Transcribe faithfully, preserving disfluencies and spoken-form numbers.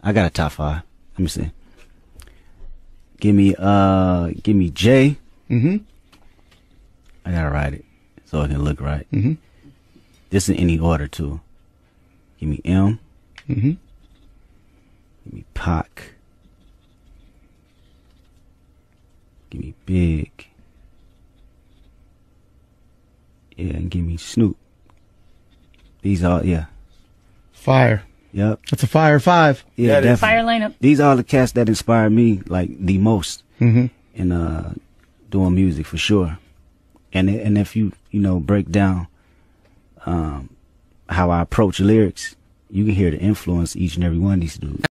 I got a top five. Let me see. Give me uh, give me J. Mm-hmm. I gotta write it so it can look right. Mm-hmm. This in any order too. Give me M. Mm-hmm. Give me Pac. Give me Big. Yeah, and give me Snoop. These are yeah. Fire. Yep. That's a fire five. Yeah, definitely. Fire lineup. These are the cats that inspire me like the most Mm-hmm. in uh doing music for sure. And and if you you know break down um how I approach lyrics, you can hear the influence each and every one of these dudes.